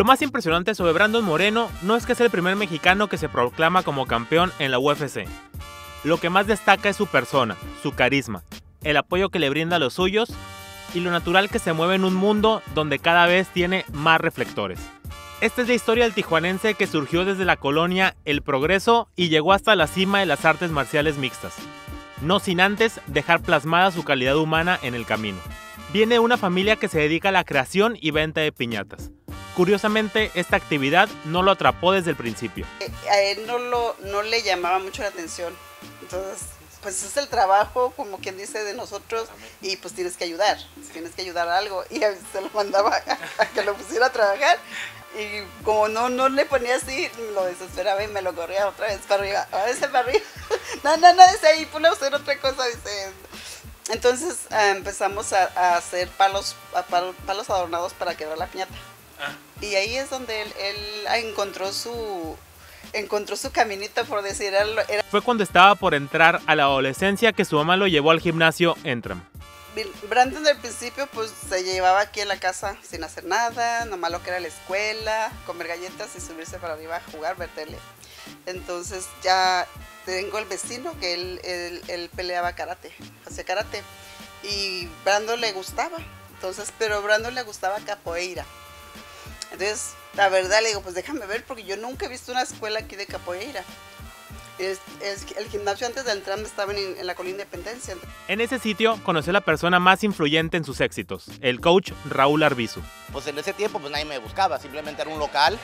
Lo más impresionante sobre Brandon Moreno no es que es el primer mexicano que se proclama como campeón en la UFC. Lo que más destaca es su persona, su carisma, el apoyo que le brinda a los suyos y lo natural que se mueve en un mundo donde cada vez tiene más reflectores. Esta es la historia del tijuanense que surgió desde la colonia El Progreso y llegó hasta la cima de las artes marciales mixtas, no sin antes dejar plasmada su calidad humana en el camino. Viene de una familia que se dedica a la creación y venta de piñatas. Curiosamente, esta actividad no lo atrapó desde el principio. A él no le llamaba mucho la atención. Entonces, pues es el trabajo, como quien dice, de nosotros y pues tienes que ayudar a algo. Y se lo mandaba a que lo pusiera a trabajar y como no le ponía así, lo desesperaba y me lo corría otra vez para arriba, a veces para arriba. No, dice ahí, ponle a hacer otra cosa, dice. Entonces empezamos a hacer palos adornados para quebrar la piñata. Y ahí es donde él encontró su caminito, por decir. Fue cuando estaba por entrar a la adolescencia que su mamá lo llevó al gimnasio Entram. Brandon al principio pues se llevaba aquí en la casa sin hacer nada, nomás lo que era la escuela, comer galletas y subirse para arriba a jugar, ver tele. Entonces ya tengo el vecino que él peleaba karate, hacía karate y Brandon le gustaba, pero Brandon le gustaba capoeira. Entonces, la verdad, le digo, pues déjame ver, porque yo nunca he visto una escuela aquí de capoeira. El gimnasio antes de entrar estaba en la Colina Independencia. En ese sitio conoció a la persona más influyente en sus éxitos, el coach Raúl Arbizu. Pues en ese tiempo pues nadie me buscaba, simplemente era un local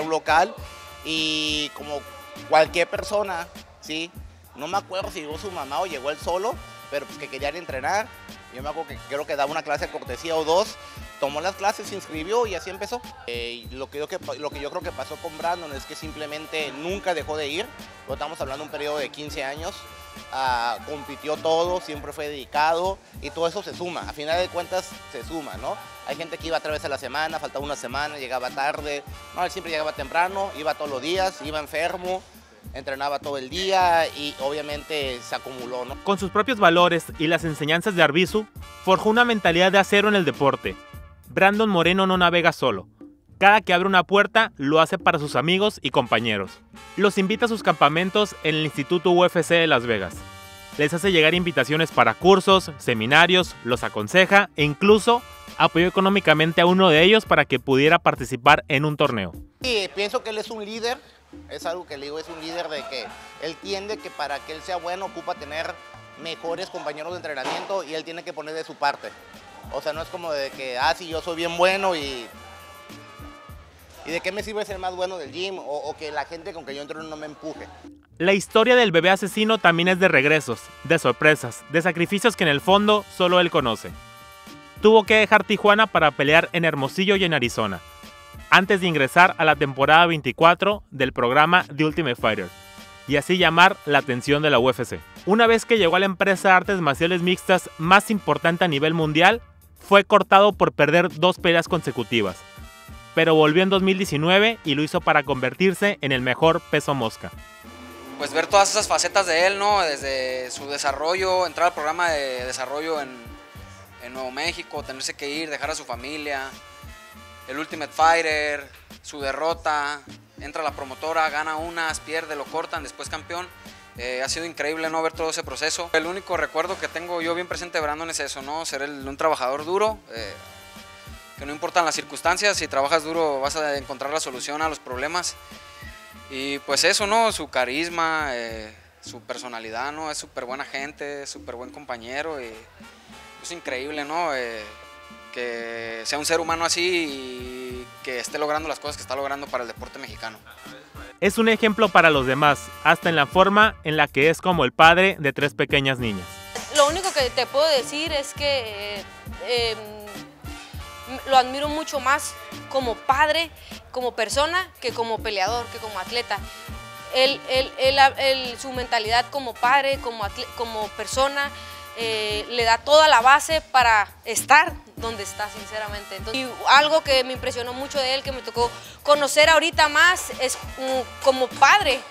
y como cualquier persona, ¿sí? No me acuerdo si llegó su mamá o llegó él solo, pero pues que querían entrenar. Yo me acuerdo que creo que daba una clase de cortesía o dos, tomó las clases, se inscribió y así empezó. Lo que yo creo que pasó con Brandon es que simplemente nunca dejó de ir. Estamos hablando de un periodo de 15 años, compitió todo, siempre fue dedicado y todo eso se suma, a final de cuentas se suma, ¿no? Hay gente que iba 3 veces a la semana, faltaba una semana, llegaba tarde, no, él siempre llegaba temprano, iba todos los días, iba enfermo, entrenaba todo el día y obviamente se acumuló, ¿no? Con sus propios valores y las enseñanzas de Arbizu, forjó una mentalidad de acero en el deporte. Brandon Moreno no navega solo. Cada que abre una puerta, lo hace para sus amigos y compañeros. Los invita a sus campamentos en el Instituto UFC de Las Vegas. Les hace llegar invitaciones para cursos, seminarios, los aconseja e incluso apoyó económicamente a uno de ellos para que pudiera participar en un torneo. Sí, pienso que él es un líder. Es algo que le digo, es un líder de que él entiende que para que él sea bueno ocupa tener mejores compañeros de entrenamiento y él tiene que poner de su parte. O sea, no es como de que, sí, yo soy bien bueno y de qué me sirve ser más bueno del gym o que la gente con que yo entreno no me empuje. La historia del bebé asesino también es de regresos, de sorpresas, de sacrificios que en el fondo solo él conoce. Tuvo que dejar Tijuana para pelear en Hermosillo y en Arizona, antes de ingresar a la temporada 24 del programa The Ultimate Fighter, y así llamar la atención de la UFC. Una vez que llegó a la empresa de artes marciales mixtas más importante a nivel mundial, fue cortado por perder 2 peleas consecutivas, pero volvió en 2019 y lo hizo para convertirse en el mejor peso mosca. Pues ver todas esas facetas de él, ¿no? Desde su desarrollo, entrar al programa de desarrollo en Nuevo México, tenerse que ir, dejar a su familia, el Ultimate Fighter, su derrota, entra a la promotora, gana unas, pierde, lo cortan, después campeón. Ha sido increíble, ¿no? Ver todo ese proceso. El único recuerdo que tengo yo bien presente de Brandon es eso, ¿no? Ser un trabajador duro, que no importan las circunstancias, si trabajas duro vas a encontrar la solución a los problemas. Y pues eso, ¿no? Su carisma, su personalidad, ¿no? Es súper buena gente, súper buen compañero y es increíble, ¿no? Que sea un ser humano así y que esté logrando las cosas que está logrando para el deporte mexicano. Es un ejemplo para los demás, hasta en la forma en la que es como el padre de 3 pequeñas niñas. Lo único que te puedo decir es que lo admiro mucho más como padre, como persona, que como peleador, que como atleta. Su mentalidad como padre, como persona, le da toda la base para estar donde está, sinceramente. Entonces, y algo que me impresionó mucho de él, que me tocó conocer ahorita más, es como padre,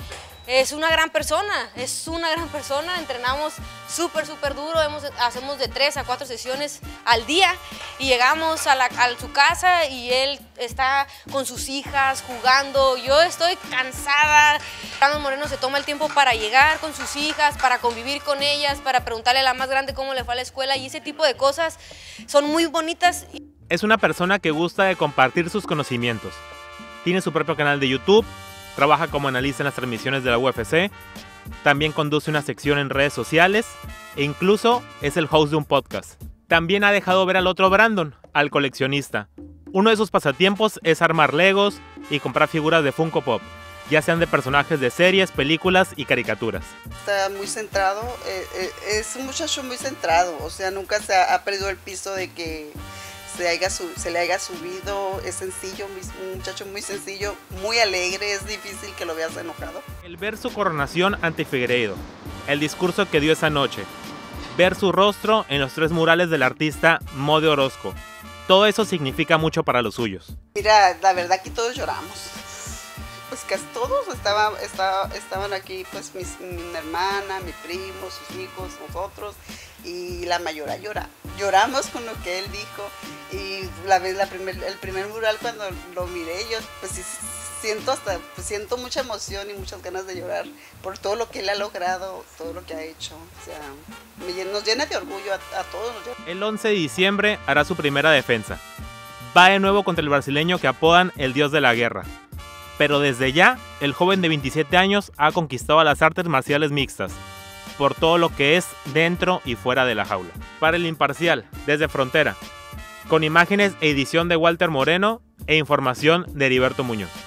es una gran persona, entrenamos súper duro, hacemos de 3 a 4 sesiones al día y llegamos a su casa y él está con sus hijas jugando, yo estoy cansada. Brandon Moreno se toma el tiempo para llegar con sus hijas, para convivir con ellas, para preguntarle a la más grande cómo le fue a la escuela y ese tipo de cosas son muy bonitas. Es una persona que gusta de compartir sus conocimientos. Tiene su propio canal de YouTube, trabaja como analista en las transmisiones de la UFC, también conduce una sección en redes sociales e incluso es el host de un podcast. También ha dejado ver al otro Brandon, al coleccionista. Uno de sus pasatiempos es armar Legos y comprar figuras de Funko Pop, ya sean de personajes de series, películas y caricaturas. Está muy centrado, es un muchacho muy centrado, o sea, nunca se ha perdido el piso de que se le haya subido, es sencillo, un muchacho muy sencillo, muy alegre, es difícil que lo veas enojado. El ver su coronación ante Figueiredo, el discurso que dio esa noche, ver su rostro en los 3 murales del artista Mode Orozco, todo eso significa mucho para los suyos. Mira, la verdad que todos lloramos. Pues casi todos estaban aquí, pues mi hermana, mi primo, sus hijos, nosotros, y la mayoría lloramos con lo que él dijo. Y el primer mural cuando lo miré, yo pues sí, siento mucha emoción y muchas ganas de llorar por todo lo que él ha logrado, todo lo que ha hecho. O sea, nos llena de orgullo a todos. El 11 de diciembre hará su primera defensa. Va de nuevo contra el brasileño que apodan el dios de la guerra. Pero desde ya, el joven de 27 años ha conquistado las artes marciales mixtas, por todo lo que es dentro y fuera de la jaula. Para El Imparcial, desde Frontera, con imágenes e edición de Walter Moreno e información de Heriberto Muñoz.